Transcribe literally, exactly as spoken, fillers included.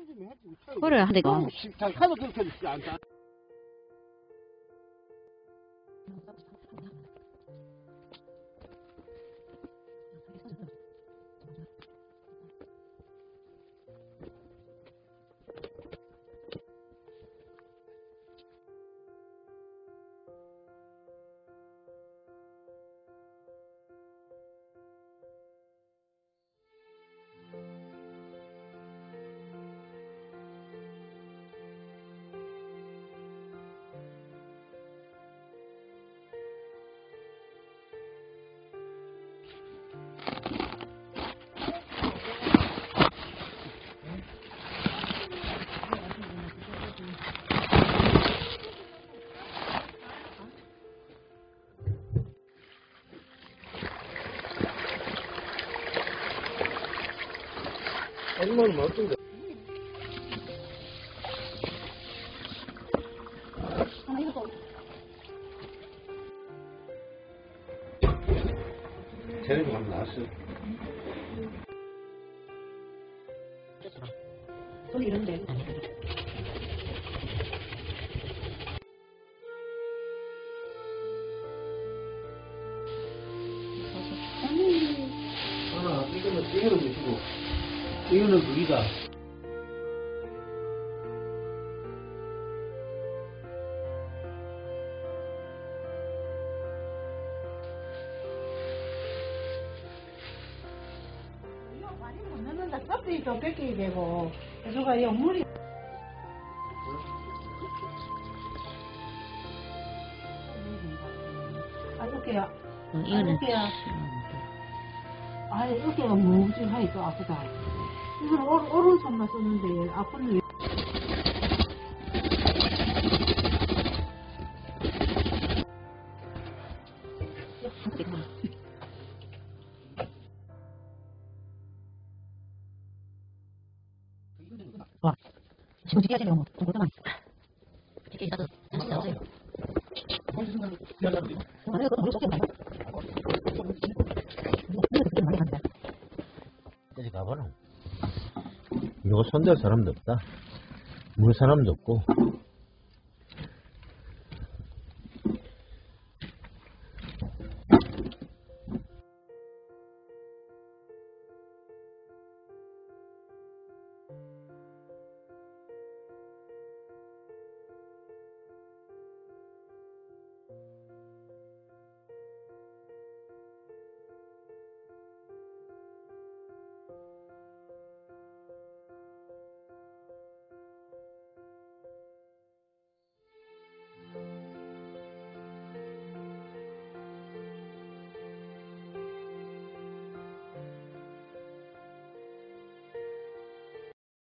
그래, 한 대가. 하도 그렇게 되지 않다. 아줌마는 어떤데? 텔레비 가면 나왔어. 소리 이런데. 하나, 이거는, 이거는 무시고, 이거는 그기다. 많이 못 넣는다. 껍데기 좀 벗겨야 되고, 그래서가 이 물이. 아, 어깨야. 응, 이거는. 어깨야. 아, 어깨가 뭉직하니 또 아프다. 이건 오, 오른손만 썼는데, 아픈 게. 와, 지금 지켜야 되면 좀 꼴등하네. 지켜야 나도 진짜 없어요. 아니, 그것도 우리 속에 없나요? 그렇게 많이 간다. 여기 가봐라. 이거 손댈 사람도 없다. 물 사람도 없고.